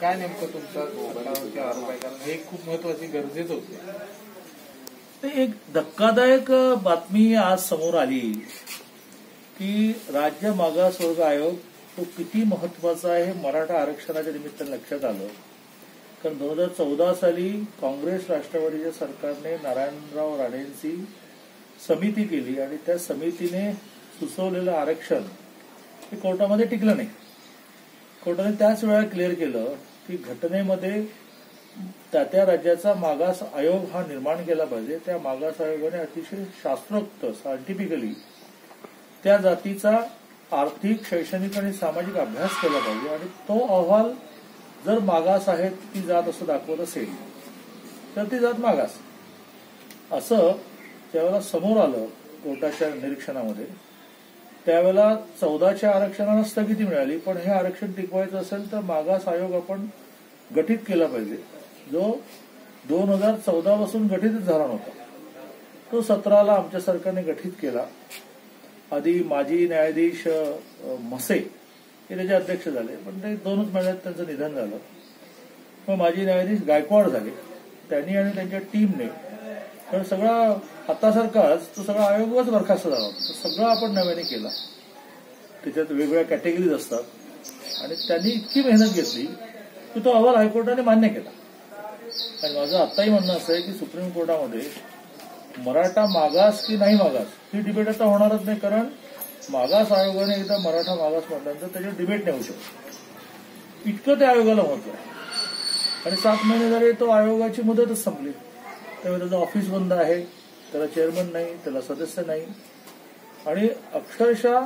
काय नेमकं तुमचा घटनावरती आरोप आहे? कारण हे खूप महत्वाची गरजेचं होते. एक धक्कादायक बातमी आज समोर आली की राज्य मागासवर्ग आयोग तो किती महत्वाचा आहे हे मराठा आरक्षणाच्या निमित्तानं लक्षात आलं. कारण 2014 साली काँग्रेस राष्ट्रवादीच्या सरकारने नारायणराव राणेंची समिती केली आणि त्या समितीने सुचवलेलं आरक्षण हे कोर्टामध्ये टिकलं नाही. कोर्टाने त्याच वेळा क्लिअर केलं की घटनेमध्ये त्या राज्याचा मागास आयोग हा निर्माण केला पाहिजे. त्या मागास आयोगाने अतिशय शास्त्रोक्त सायंटिफिकली त्या जातीचा आर्थिक, शैक्षणिक आणि सामाजिक अभ्यास केला पाहिजे आणि तो अहवाल जर मागास आहे ती जात असं दाखवत असेल तर ती जात मागास असं ज्यावेळेला समोर आलं कोर्टाच्या निरीक्षणामध्ये त्यावेळेला 14च्या आरक्षणाला स्थगिती मिळाली. पण हे आरक्षण टिकवायचं असेल तर मागास आयोग आपण गठीत केला पाहिजे, जो 2014 पासून गठीतच झाला नव्हता. तो 17ला आमच्या सरकारने गठीत केला. आधी माजी न्यायाधीश म्हसे हे त्याचे अध्यक्ष झाले, पण ते 2च महिन्यात त्यांचं निधन झालं. मग माजी न्यायाधीश गायकवाड झाले. त्यांनी आणि त्यांच्या टीमने कारण सगळा आतासारखाच तो सगळा आयोगच बरखास्त झाला होता. सगळं आपण नव्याने केला. त्याच्यात वेगवेगळ्या कॅटेगरीज असतात आणि त्यांनी इतकी मेहनत घेतली की तो अहवाल हायकोर्टाने मान्य केला. आणि माझं आत्ताही म्हणणं असं आहे की सुप्रीम कोर्टामध्ये मराठा मागास की नाही मागास ही डिबेट आता होणारच नाही. कारण मागास आयोगाने एकदा मराठा मागास म्हटल्यानंतर त्याच्यावर डिबेट नाही होऊ शकत. इतकं त्या आयोगाला महत्व आहे. आणि 7 महिने झाले तो आयोगाची मुदतच संपली. त्यामुळे त्याचं ऑफिस बंद आहे, त्याला चेअरमन नाही, त्याला सदस्य नाही. आणि अक्षरशः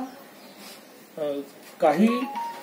काही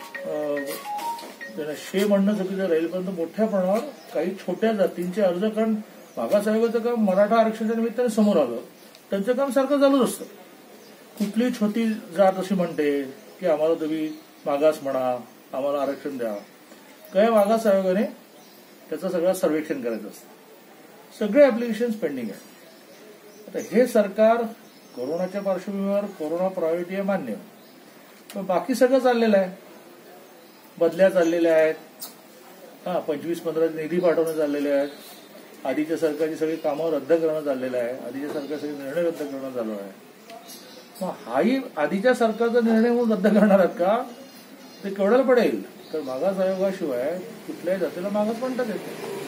शे म्हणणं चुकीचं राहील, परंतु मोठ्या प्रमाणावर काही छोट्या जातींचे अर्ज, कारण मागास आयोगाचं काम मराठा आरक्षणाच्या निमित्ताने समोर आलं, त्यांचं काम सारखं चालूच असतं. कुठली छोटी जात अशी म्हणते की आम्हाला तुम्ही मागास म्हणा, आम्हाला आरक्षण द्या. काय मागास आयोगाने त्याचं सगळं सर्वेक्षण करायचं असतं. सगळे ऍप्लिकेशन पेंडिंग आहे. आता हे सरकार कोरोनाच्या पार्श्वभूमीवर कोरोना प्रायोरिटी आहे मान्य, पण बाकी सगळं चाललेलं आहे. बदल्या चाललेल्या आहेत, 25-15 निधी पाठवणं चाललेले आहेत. आधीच्या सरकारची सगळी कामं रद्द करणं चाललेलं आहे. आधीच्या सरकार सगळे निर्णय रद्द करणं चालू आहे. मग हाही आधीच्या सरकारचा निर्णय म्हणून रद्द करणार आहेत का? ते केवढ्याला पडेल? तर मागास आयोगाशिवाय कुठल्याही जातीला मागास म्हणतात येते.